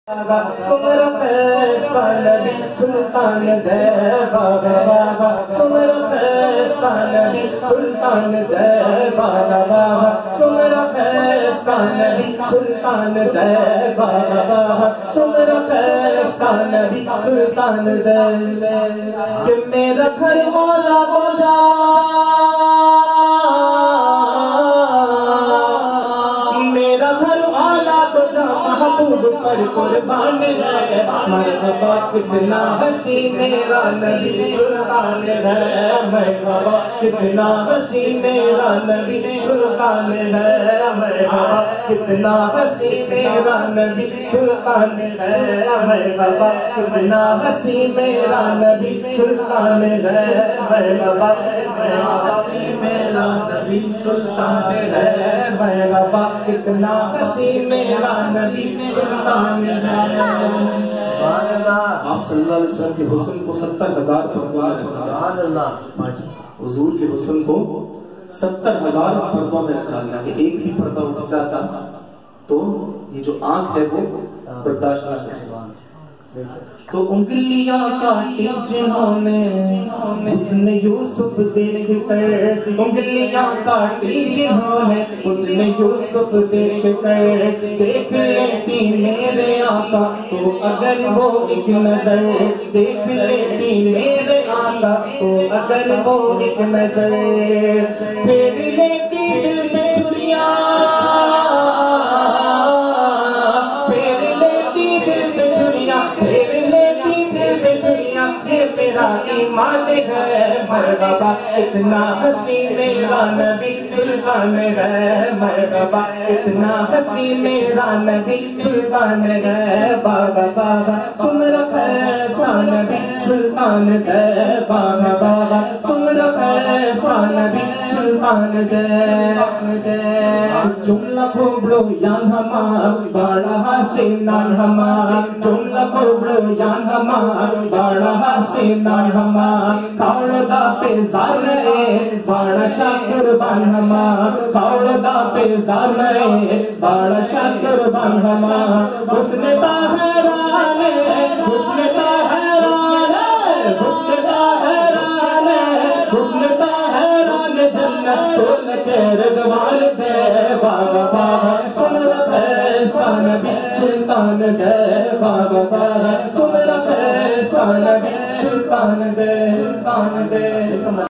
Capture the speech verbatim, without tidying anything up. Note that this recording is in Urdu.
سمر فیصلہ نبی سلطان زیب بابا بابا سمر فیصلہ نبی سلطان زیب بابا بابا سمر فیصلہ نبی سلطان زیب بابا بابا سمر فیصلہ نبی سلطان زیب کہ میرا گھر مولا بجا میرا گھر والا بجا محبوب پر قربان ہے مرحبا کتنا وسیع میرا نبی سلطان ہے مرحبا کتنا وسیع میرا نبی سلطان ہے مرحبا کتنا وسیع میرا نبی سلطان ہے مرحبا کتنا وسیع میرا نبی سلطان ہے مرحبا وسیع میرا نبی سلطان ہے مرحبا کتنا وسیع میرا نبی سلطان ہے۔ آپ صلی اللہ علیہ وسلم کے حسن کو ستر ہزار پردوں میں حضور کے حسن کو ستر ہزار پردوں میں رکھا گیا کہ ایک بھی پردہ اٹھ جاتا تو یہ جو آنکھ ہے وہ برداشت نہ کر سکتی۔ تو انگلیاں کاٹی جنہوں نے حسن یوسف دیکھ کر انگلیاں کاٹی جنہوں نے حسن یوسف دیکھ کر دیکھ لیتی میرے آقا تو اگر وہ ایک نظر دیکھ لیتی میرے آقا تو اگر وہ ایک نظر پھر لیتی دل میں چھریاں ایمان ہے مرحبا اتنا حسین میرا نبی سلطان ہے مرحبا اتنا حسین میرا نبی سلطان ہے بابا بابا سمر فیصلہ نبی سلطان ہے بابا بابا سمر فیصلہ نبی سلطان ہے جملہ بھوبڑو یان ہمار بڑا حسین ہمار جملہ بھوبڑو یان ہمار بڑا حسین ہمار کاؤڑ دا پیزار اے بڑا شاکر بن ہمار کاؤڑ دا پیزار اے بڑا شاکر بن ہمار حسن دا حیران حسن دا حیران حسن دا حیران حسن دا حیران جنت کھول کے رضوان دے بابا بابا سمر فیصلہ نبی سلطان دے بابا بابا سمر فیصلہ نبی سلطان دے سلطان دے